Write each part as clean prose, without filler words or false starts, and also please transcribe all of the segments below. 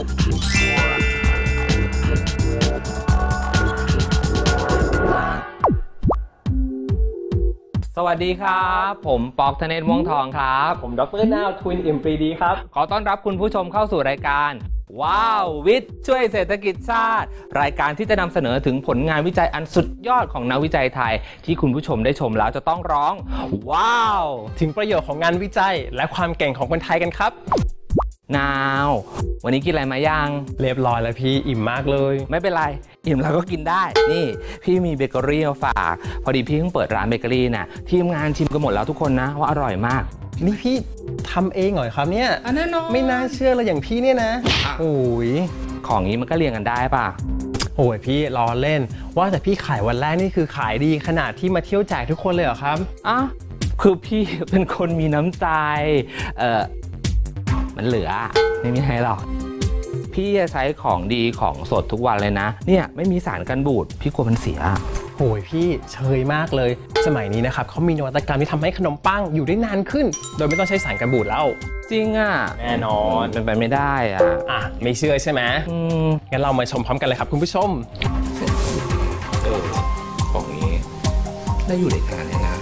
สวัสดีครับผมปอกธเนศม่วงทองครับผมดร.นาวทวินอิ่มปรีดีครับขอต้อนรับคุณผู้ชมเข้าสู่รายการว้าววิทย์ช่วยเศรษฐกิจชาติรายการที่จะนำเสนอถึงผลงานวิจัยอันสุดยอดของนักวิจัยไทยที่คุณผู้ชมได้ชมแล้วจะต้องร้องว้าวถึงประโยชน์ของงานวิจัยและความเก่งของคนไทยกันครับนาววันนี้กินอะไรมายังเรียบร้อยแล้วพี่อิ่มมากเลยไม่เป็นไรอิ่มแล้วก็กินได้นี่พี่มีเบเกอรี่มาฝากพอดีพี่เพิ่งเปิดร้านเบเกอรี่น่ะทีมงานชิมกันหมดแล้วทุกคนนะว่าอร่อยมากนี่พี่ทำเองเหรอครับเนี่ยแน่นอนไม่น่าเชื่อเลยอย่างพี่เนี่ยนะโอ้ยของนี้มันก็เรียงกันได้ป่ะโอ้ยพี่ล้อเล่นว่าแต่พี่ขายวันแรกนี่คือขายดีขนาดที่มาเที่ยวแจกทุกคนเลยเหรอครับคือพี่เป็นคนมีน้ำใจมันเหลือไม่มีให้หรอกพี่จะใช้ของดีของสดทุกวันเลยนะเนี่ยไม่มีสารกันบูดพี่กลัวมันเสียโอ้ยพี่เชยมากเลยสมัยนี้นะครับเขามีนวัตกรรมที่ทำให้ขนมปังอยู่ได้นานขึ้นโดยไม่ต้องใช้สารกันบูดแล้วจริงอ่ะแน่นอนเป็นไปไม่ได้ไม่เชื่อใช่ไหมงั้นเรามาชมพร้อมกันเลยครับคุณผู้ชมของนี้ได้อยู่ในการเลยนะ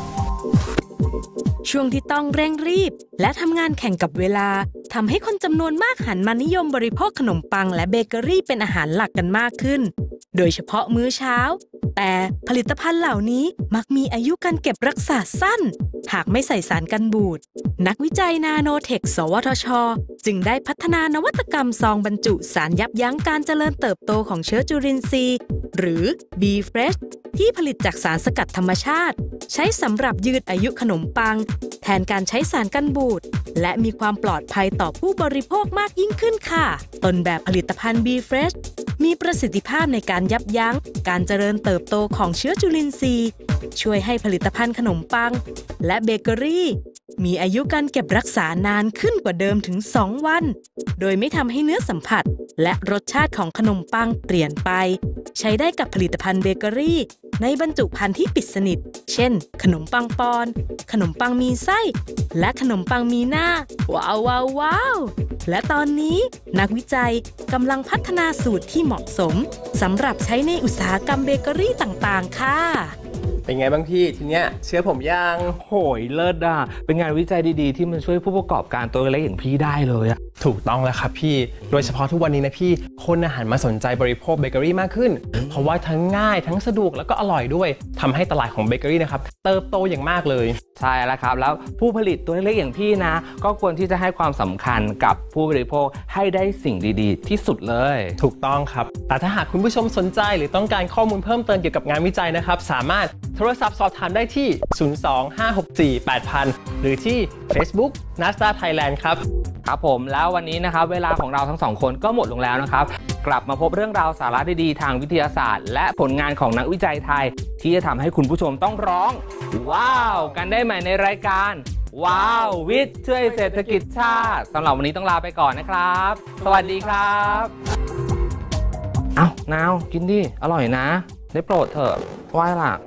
ช่วงที่ต้องเร่งรีบและทำงานแข่งกับเวลาทำให้คนจำนวนมากหันมานิยมบริโภคขนมปังและเบเกอรี่เป็นอาหารหลักกันมากขึ้นโดยเฉพาะมื้อเช้าแต่ผลิตภัณฑ์เหล่านี้มักมีอายุการเก็บรักษาสั้นหากไม่ใส่สารกันบูดนักวิจัยนาโนเทคสวทช.จึงได้พัฒนานวัตกรรมซองบรรจุสารยับยั้งการเจริญเติบโตของเชื้อจุลินทรีย์หรือ B-Fresh ที่ผลิตจากสารสกัดธรรมชาติใช้สำหรับยืดอายุขนมปังแทนการใช้สารกันบูดและมีความปลอดภัยต่อผู้บริโภคมากยิ่งขึ้นค่ะต้นแบบผลิตภัณฑ์ B-Fresh มีประสิทธิภาพในการยับยั้งการเจริญเติบโตของเชื้อจุลินทรีย์ช่วยให้ผลิตภัณฑ์ขนมปังและเบเกอรี่มีอายุการเก็บรักษานานขึ้นกว่าเดิมถึง2 วันโดยไม่ทำให้เนื้อสัมผัสและรสชาติของขนมปังเปลี่ยนไปใช้ได้กับผลิตภัณฑ์เบเกอรี่ในบรรจุภัณฑ์ที่ปิดสนิทเช่นขนมปังปอนขนมปังมีไส้และขนมปังมีหน้าว้าวและตอนนี้นักวิจัยกำลังพัฒนาสูตรที่เหมาะสมสำหรับใช้ในอุตสาหกรรมเบเกอรี่ต่างๆค่ะเป็นไงบ้างพี่ทีเนี้ยเชื่อผมยังโหยเลิศอ่ะเป็นงานวิจัยดีๆที่มันช่วยผู้ประกอบการตัวเล็กอย่างพี่ได้เลยอ่ะถูกต้องแล้วครับพี่โดยเฉพาะทุกวันนี้นะพี่คนอาหารมาสนใจบริโภคเบเกอรี่มากขึ้นเพราะว่าทั้งง่ายทั้งสะดวกแล้วก็อร่อยด้วยทำให้ตลาดของเบเกอรี่นะครับเติบโตอย่างมากเลยใช่แล้วครับแล้วผู้ผลิตตัวเล็กอย่างพี่นะก็ควรที่จะให้ความสำคัญกับผู้บริโภคให้ได้สิ่งดีๆที่สุดเลยถูกต้องครับแต่ถ้าหากคุณผู้ชมสนใจหรือต้องการข้อมูลเพิ่มเติมเกี่ยวกับงานวิจัยนะครับสามารถโทรศัพท์สอบถามได้ที่025648000หรือที่ Facebook NASDA Thailand ครับครับผมแล้ววันนี้นะครับเวลาของเราทั้ง2คนก็หมดลงแล้วนะครับกลับมาพบเรื่องราวสาระดีๆทางวิทยาศาสตร์และผลงานของนักวิจัยไทยที่จะทำให้คุณผู้ชมต้องร้องว้าวกันได้ใหม่ในรายการว้าววิทย์ช่วยเศรษฐกิจชาติสำหรับวันนี้ต้องลาไปก่อนนะครับสวัสดีครับนาวกินดิอร่อยนะได้โปรดเถอะว่าล่ะ